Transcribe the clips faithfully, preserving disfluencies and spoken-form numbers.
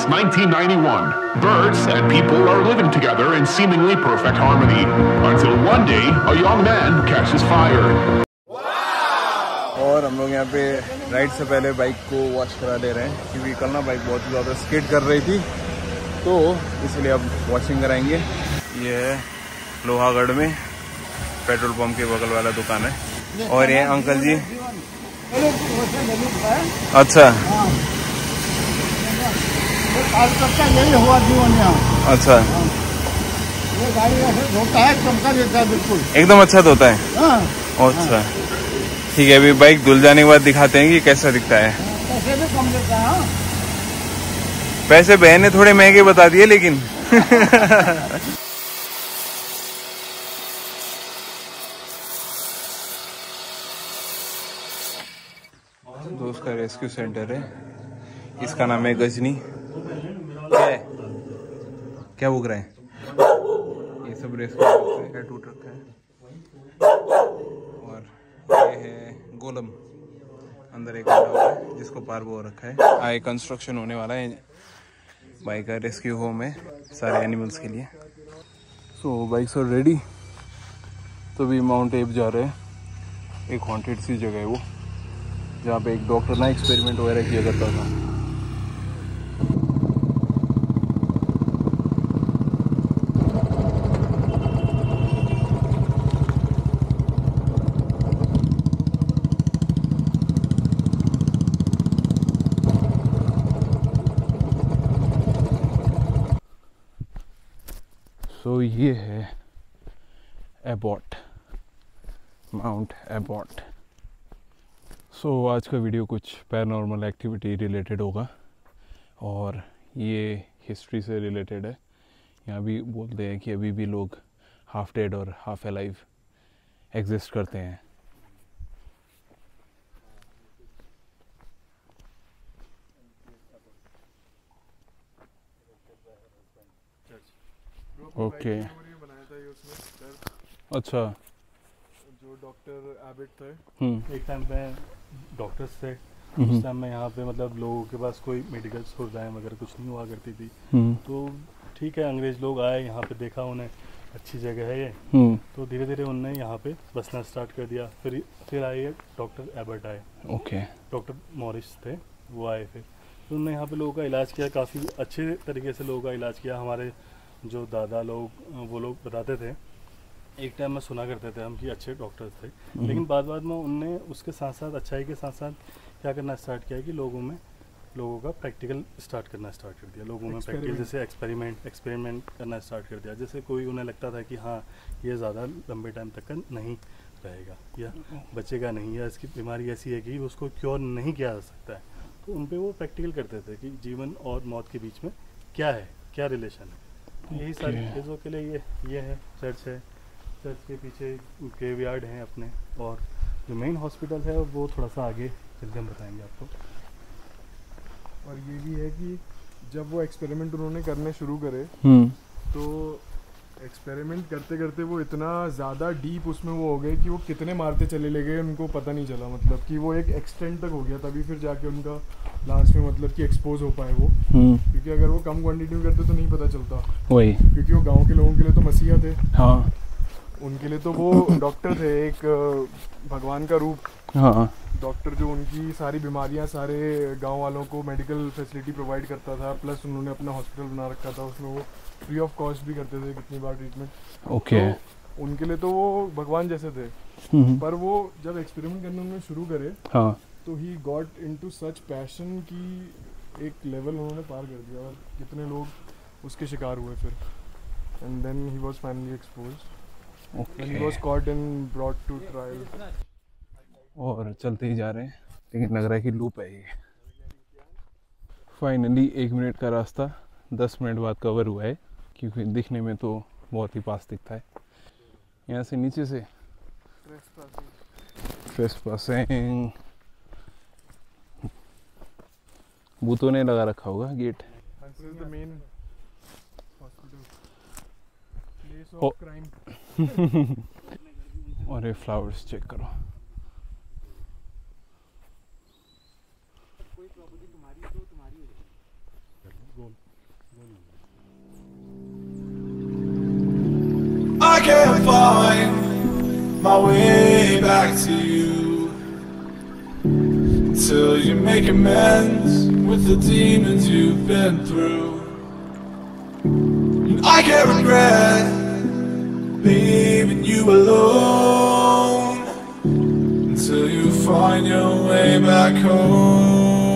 nineteen ninety-one. Birds and people are living together in seemingly perfect harmony until one day a young man catches fire. और हम लोग यहाँ पे ride से पहले बाइक को वॉश करा दे रहे हैं क्योंकि कल ना बाइक बहुत ही ज़्यादा स्किड कर रही थी, तो इसलिए अब वॉशिंग कराएंगे। ये है लोहागढ़ में पेट्रोल पंप के बगल वाला दुकान है। और ये अंकल जी, अच्छा अच्छा, ये गाड़ी ऐसे धोता है, चमका देता है बिल्कुल एकदम अच्छा धोता है। अच्छा ठीक है, अभी बाइक धुल जाने के बाद दिखाते हैं कि कैसा दिखता है। पैसे भी कम देता है। पैसे बहन ने थोड़े महंगे बता दिए लेकिन दोस्त का रेस्क्यू सेंटर है, इसका नाम है गजनी। क्या है, क्या भूख रहा है? ये सब रेस्क्यू टूट रखा है। और ये है गोलम, अंदर एक है जिसको पार वो रखा है। आगे कंस्ट्रक्शन होने वाला है, बाइक का रेस्क्यू होम है सारे एनिमल्स के लिए। सो बाइक्स आर रेडी, तो भी माउंट एब जा रहे हैं। एक हॉन्टेड सी जगह है वो, जहाँ पे एक डॉक्टर ना एक्सपेरिमेंट वगैरह किया करता था। तो ये है एबॉट, माउंट एबॉट। सो आज का वीडियो कुछ पैरानॉर्मल एक्टिविटी रिलेटेड होगा और ये हिस्ट्री से रिलेटेड है। यहाँ भी बोलते हैं कि अभी भी लोग हाफ डेड और हाफ अलाइव एग्जिस्ट करते हैं। ओके अच्छा, जो डॉक्टर एबट थे, हम्म एक टाइम पे डॉक्टर्स थे, उस टाइम में यहाँ पे मतलब लोगों के पास कोई मेडिकल सुविधाएं वगैरह कुछ नहीं हुआ करती थी। तो ठीक है, अंग्रेज लोग आए यहाँ पे, देखा उन्हें अच्छी जगह है ये, तो धीरे धीरे उनने यहाँ पे बसना स्टार्ट कर दिया। फिर फिर आए डॉक्टर एबट आए, ओके, डॉक्टर मॉरिस थे वो आए, फिर तो उन्होंने यहाँ पे लोगों का इलाज किया, काफ़ी अच्छे तरीके से लोगों का इलाज किया। हमारे जो दादा लोग वो लोग बताते थे, एक टाइम में सुना करते थे हम कि अच्छे डॉक्टर्स थे, लेकिन बाद बाद में उनने उसके साथ साथ अच्छाई के साथ साथ क्या करना स्टार्ट किया कि लोगों में लोगों का प्रैक्टिकल स्टार्ट करना स्टार्ट कर दिया। लोगों में प्रैक्टिकल जैसे एक्सपेरिमेंट एक्सपेरिमेंट करना स्टार्ट कर दिया। जैसे कोई उन्हें लगता था कि हाँ ये ज़्यादा लंबे टाइम तक का नहीं रहेगा या बचेगा नहीं, या इसकी बीमारी ऐसी है कि उसको क्योर नहीं किया जा सकता है, तो उन पर वो प्रैक्टिकल करते थे कि जीवन और मौत के बीच में क्या है, क्या रिलेशन है। तो यही सारी चीज़ों के लिए ये ये है, चर्च है, चर्च के पीछे ग्रेवयार्ड हैं अपने, और जो मेन हॉस्पिटल है वो थोड़ा सा आगे चलकर हम बताएंगे आपको। और ये भी है कि जब वो एक्सपेरिमेंट उन्होंने करने शुरू करे, तो एक्सपेरिमेंट करते करते वो इतना ज़्यादा डीप उसमें वो हो गए कि वो कितने मारते चले ले गए उनको पता नहीं चला। मतलब कि वो एक एक्सटेंट तक हो गया, तभी फिर जाके उनका लास्ट में मतलब कि एक्सपोज हो पाए वो, क्योंकि अगर वो कम क्वांटिटी में करते तो नहीं पता चलता वही, क्योंकि वो गांव के लोगों के लिए तो मसीहा थे। हाँ, उनके लिए तो वो डॉक्टर थे, एक भगवान का रूप। हाँ, डॉक्टर जो उनकी सारी बीमारियां सारे गांव वालों को मेडिकल फैसिलिटी प्रोवाइड करता था, प्लस उन्होंने अपना हॉस्पिटल बना रखा था, उसमें वो फ्री ऑफ कॉस्ट भी करते थे कितनी बार ट्रीटमेंट। ओके, तो उनके लिए तो वो भगवान जैसे थे। पर वो जब एक्सपेरिमेंट करने उन्होंने शुरू करे, हाँ, तो he got into such passion की एक लेवल उन्होंने पार कर दिया, और कितने लोग उसके शिकार हुए फिर। And then he was finally exposed, When he was caught and brought to trial. और चलते ही जा रहे हैं, लेकिन लग रहा है कि लूप है ये। फाइनली एक मिनट का रास्ता दस मिनट बाद कवर हुआ है, क्योंकि दिखने में तो बहुत ही पास दिखता है। यहाँ से नीचे से ट्रेसपासिंग, बूतों ने लगा रखा होगा gate. This is the main hospital, place of crime. और ये फ्लावर्स चेक करो। गोल I can't find my way back to you till you make amends with the demons you've been through. And I can't regret leaving you alone until you find your way back home.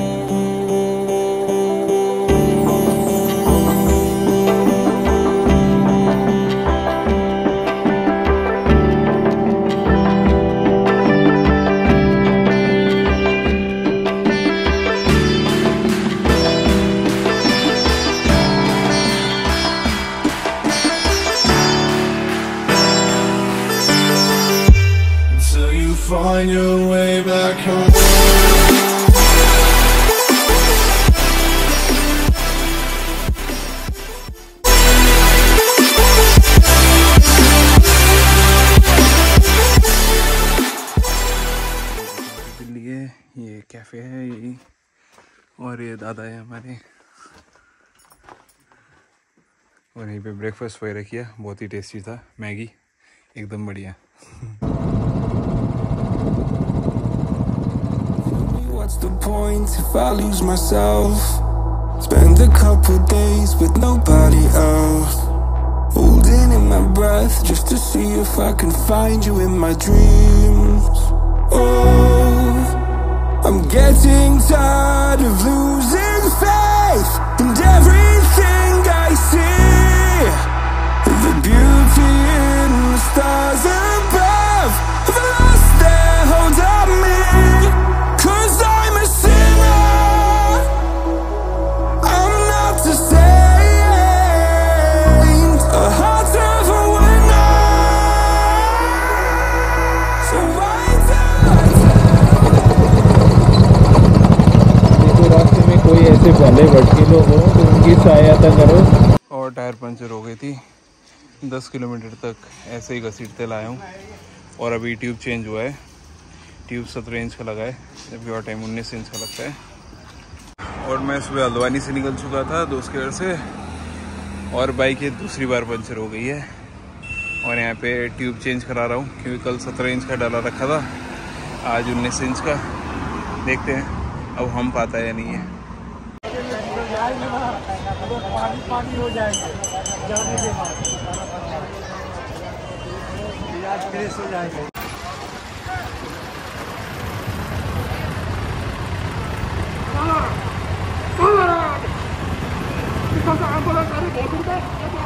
Find your way back home. Delhi है, ये cafe है यही, और ये दादा है हमारे, और यहीं पे ब्रेकफास्ट वगैरह किया, बहुत ही टेस्टी था, मैगी एकदम बढ़िया। What's the point if I lose myself? Spend a couple days with nobody else, holding in my breath just to see if I can find you in my dreams. Oh, I'm getting tired of losing faith in everything I see. The beauty in the stars above have lost their hold on me. कोई ऐसे भले भटके लोग हो तो उनकी सहायता करो। और टायर पंचर हो गई थी, दस किलोमीटर तक ऐसे ही घसीटते लाया हूँ, और अभी ट्यूब चेंज हुआ है, ट्यूब सत्रह इंच का लगा है जबकि और टाइम उन्नीस इंच का लगता है। और मैं सुबह हल्द्वानी से निकल चुका था दोस्त के घर से, और बाइक ये दूसरी बार पंचर हो गई है, और यहाँ पे ट्यूब चेंज करा रहा हूँ क्योंकि कल सत्रह इंच का डाला रखा था, आज उन्नीस इंच का। देखते हैं अब हम पाता है या नहीं है। पानी पानी हो जाएगा जाने के बाद इलाज फ्रेश हो जाएगा। Because I'm going to